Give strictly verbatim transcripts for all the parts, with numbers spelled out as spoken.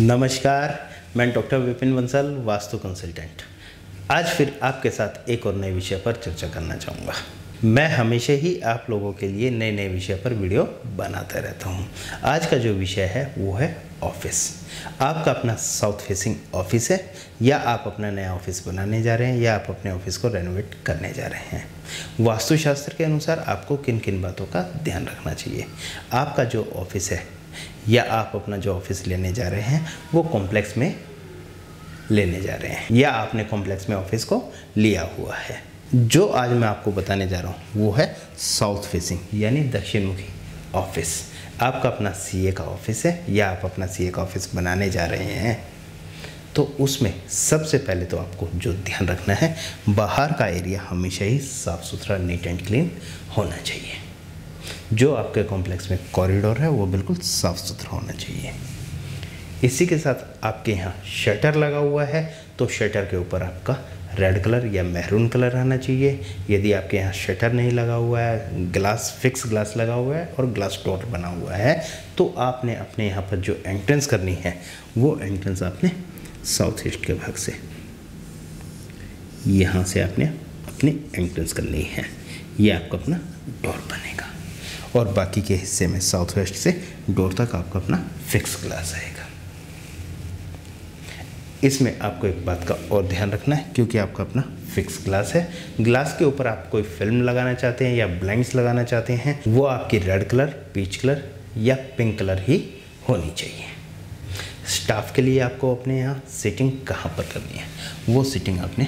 नमस्कार, मैं doctor Vipin Bansal, vastu consultant. आज फिर आपके साथ एक और नए विषय पर चर्चा करना चाहूँगा। मैं हमेशा ही आप लोगों के लिए नए नए विषय पर वीडियो बनाता रहता हूँ। आज का जो विषय है वो है ऑफिस। आपका अपना साउथ फेसिंग ऑफिस है, या आप अपना नया ऑफिस बनाने जा रहे हैं, या आप अपने ऑफिस को रेनोवेट करने जा रहे हैं। वास्तुशास्त्र के अनुसार आपको किन किन बातों का ध्यान रखना चाहिए। आपका जो ऑफिस है या आप अपना जो ऑफिस लेने जा रहे हैं वो कॉम्प्लेक्स में लेने जा रहे हैं, या आपने कॉम्प्लेक्स में ऑफिस को लिया हुआ है। जो आज मैं आपको बताने जा रहा हूँ वो है साउथ फेसिंग यानी दक्षिण मुखी ऑफिस। आपका अपना सीए का ऑफिस है, या आप अपना सीए का ऑफिस बनाने जा रहे हैं, तो उसमें सबसे पहले तो आपको जो ध्यान रखना है, बाहर का एरिया हमेशा ही साफ़ सुथरा, नीट एंड क्लीन होना चाहिए। जो आपके कॉम्प्लेक्स में कॉरिडोर है वो बिल्कुल साफ़ सुथरा होना चाहिए। इसी के साथ आपके यहाँ शटर लगा हुआ है तो शटर के ऊपर आपका रेड कलर या मैरून कलर रहना चाहिए। यदि आपके यहाँ शटर नहीं लगा हुआ है, ग्लास फिक्स ग्लास लगा हुआ है और ग्लास डोर बना हुआ है, तो आपने अपने यहाँ पर जो एंट्रेंस करनी है वो एंट्रेंस आपने साउथ ईस्ट के भाग से, यहाँ से आपने अपनी एंट्रेंस करनी है। ये आपका अपना डोर बनेगा, और बाकी के हिस्से में साउथ वेस्ट से डोर तक आपका अपना फिक्स ग्लास आएगा। इसमें आपको एक बात का और ध्यान रखना है, क्योंकि आपका अपना फिक्स ग्लास है। ग्लास के ऊपर आप कोई फिल्म लगाना चाहते हैं या ब्लाइंड्स लगाना चाहते हैं, वो आपकी रेड कलर, पीच कलर या पिंक कलर ही होनी चाहिए। स्टाफ के लिए आपको अपने यहाँ सीटिंग कहाँ पर करनी है, वो सीटिंग आपने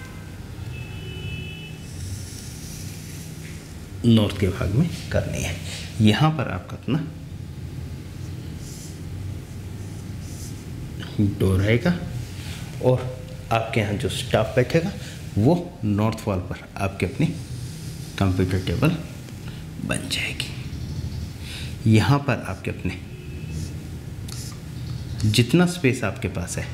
नॉर्थ के भाग में करनी है। यहाँ पर आपका अपना डोर आएगा, और आपके यहाँ जो स्टाफ बैठेगा वो नॉर्थ वॉल पर आपके अपनी कंप्यूटर टेबल बन जाएगी। यहाँ पर आपके अपने जितना स्पेस आपके पास है,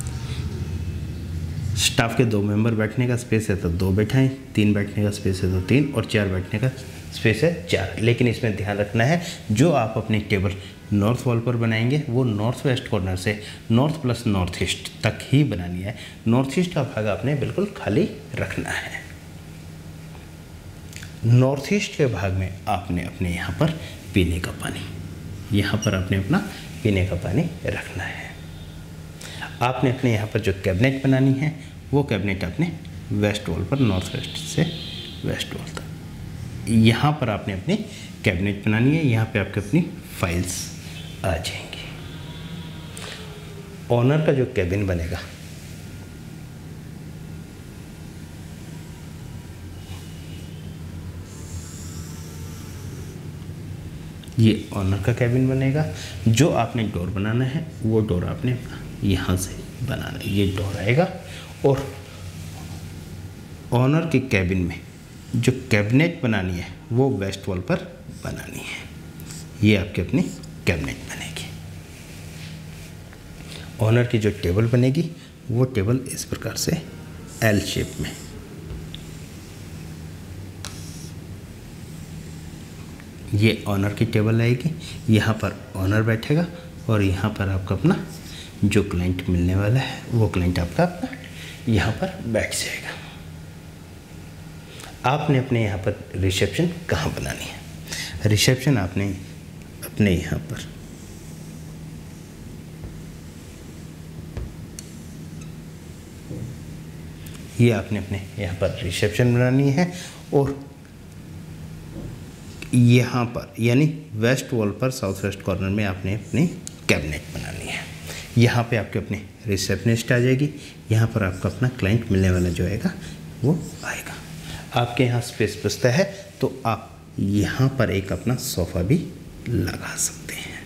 स्टाफ के दो मेंबर बैठने का स्पेस है तो दो बैठाएं, तीन बैठने का स्पेस है तो तीन, और चार बैठने का स्पेस है चार। लेकिन इसमें ध्यान रखना है, जो आप अपनी टेबल नॉर्थ वॉल पर बनाएंगे वो नॉर्थ वेस्ट कॉर्नर से नॉर्थ प्लस नॉर्थ ईस्ट तक ही बनानी है। नॉर्थ ईस्ट का भाग आपने बिल्कुल खाली रखना है। नॉर्थ ईस्ट के भाग में आपने अपने यहाँ पर पीने का पानी, यहाँ पर आपने अपना पीने का पानी रखना है। आपने अपने यहाँ पर जो कैबिनेट बनानी है वो कैबिनेट आपने वेस्ट वॉल पर, नॉर्थ वेस्ट से वेस्ट वॉल तक, यहाँ पर आपने अपनी कैबिनेट बनानी है। यहाँ पे आपके अपनी फाइल्स आ जाएंगी। ऑनर का जो कैबिन बनेगा, ये ऑनर का कैबिन बनेगा। जो आपने डोर बनाना है वो डोर आपने अपना यहाँ से बनाना है, ये डोर आएगा। और ऑनर के कैबिन में जो कैबिनेट बनानी है वो वेस्ट वॉल पर बनानी है। ये आपकी अपनी कैबिनेट बनेगी। ऑनर की जो टेबल बनेगी वो टेबल इस प्रकार से एल शेप में, ये ऑनर की टेबल आएगी। यहाँ पर ऑनर बैठेगा, और यहाँ पर आपका अपना जो क्लाइंट मिलने वाला है वो क्लाइंट आपका अपना यहाँ पर बैठ जाएगा। आपने अपने यहाँ पर रिसेप्शन कहाँ बनानी है? रिसेप्शन आपने अपने यहाँ पर ये आपने अपने यहाँ पर रिसेप्शन बनानी है, और यहाँ पर यानी वेस्ट वॉल पर साउथ वेस्ट कॉर्नर में आपने अपनी कैबिनेट बनानी है। यहाँ पे आपके अपने रिसेप्शनिस्ट आ जाएगी। यहाँ पर आपका अपना क्लाइंट मिलने वाला जो आएगा वो आएगा। आपके यहाँ स्पेस बचता है तो आप यहाँ पर एक अपना सोफ़ा भी लगा सकते हैं।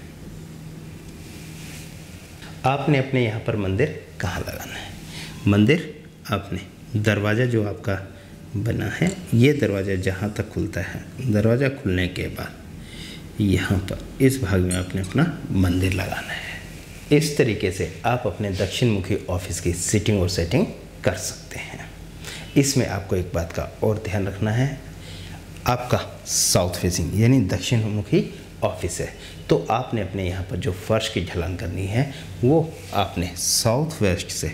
आपने अपने यहाँ पर मंदिर कहाँ लगाना है? मंदिर आपने दरवाज़ा जो आपका बना है, ये दरवाज़ा जहाँ तक खुलता है, दरवाज़ा खुलने के बाद यहाँ पर इस भाग में आपने अपना मंदिर लगाना है। इस तरीके से आप अपने दक्षिण मुखी ऑफिस की सीटिंग और सेटिंग कर सकते हैं। इसमें आपको एक बात का और ध्यान रखना है, आपका साउथ फेसिंग यानी दक्षिण मुखी ऑफिस है, तो आपने अपने यहाँ पर जो फर्श की ढलान करनी है वो आपने साउथ वेस्ट से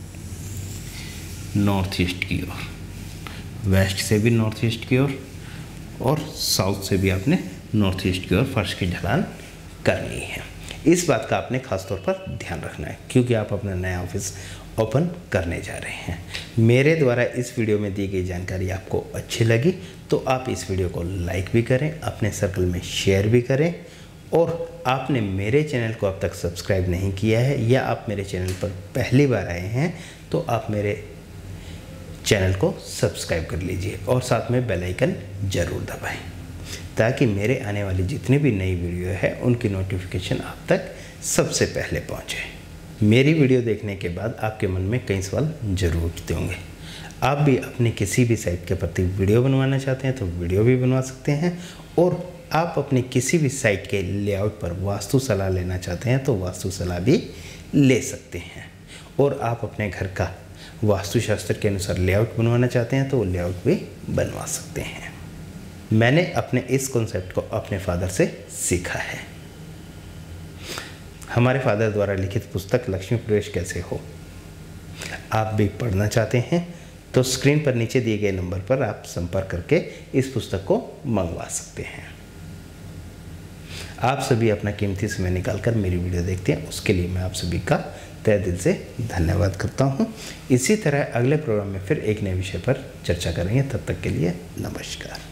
नॉर्थ ईस्ट की ओर, वेस्ट से भी नॉर्थ ईस्ट की ओर और साउथ से भी आपने नॉर्थ ईस्ट की ओर फर्श की ढलान करनी है। इस बात का आपने खास तौर पर ध्यान रखना है क्योंकि आप अपना नया ऑफिस ओपन करने जा रहे हैं। मेरे द्वारा इस वीडियो में दी गई जानकारी आपको अच्छी लगी तो आप इस वीडियो को लाइक भी करें, अपने सर्कल में शेयर भी करें, और आपने मेरे चैनल को अब तक सब्सक्राइब नहीं किया है या आप मेरे चैनल पर पहली बार आए हैं तो आप मेरे चैनल को सब्सक्राइब कर लीजिए और साथ में बेल आइकन ज़रूर दबाएं ताकि मेरे आने वाली जितनी भी नई वीडियो है उनकी नोटिफिकेशन आप तक सबसे पहले पहुंचे। मेरी वीडियो देखने के बाद आपके मन में कई सवाल जरूर उठते होंगे। आप भी अपने किसी भी साइट के प्रति वीडियो बनवाना चाहते हैं तो वीडियो भी बनवा सकते हैं, और आप अपनी किसी भी साइट के लेआउट पर वास्तु सलाह लेना चाहते हैं तो वास्तु सलाह भी ले सकते हैं, और आप अपने घर का वास्तुशास्त्र के अनुसार लेआउट बनवाना चाहते हैं तो वो लेआउट भी बनवा सकते हैं। मैंने अपने इस कॉन्सेप्ट को अपने फादर से सीखा है। हमारे फादर द्वारा लिखित पुस्तक लक्ष्मी प्रवेश कैसे हो आप भी पढ़ना चाहते हैं तो स्क्रीन पर नीचे दिए गए नंबर पर आप संपर्क करके इस पुस्तक को मंगवा सकते हैं। आप सभी अपना कीमती समय निकालकर मेरी वीडियो देखते हैं, उसके लिए मैं आप सभी का तहे दिल से धन्यवाद करता हूँ। इसी तरह अगले प्रोग्राम में फिर एक नए विषय पर चर्चा करेंगे। तब तक के लिए नमस्कार।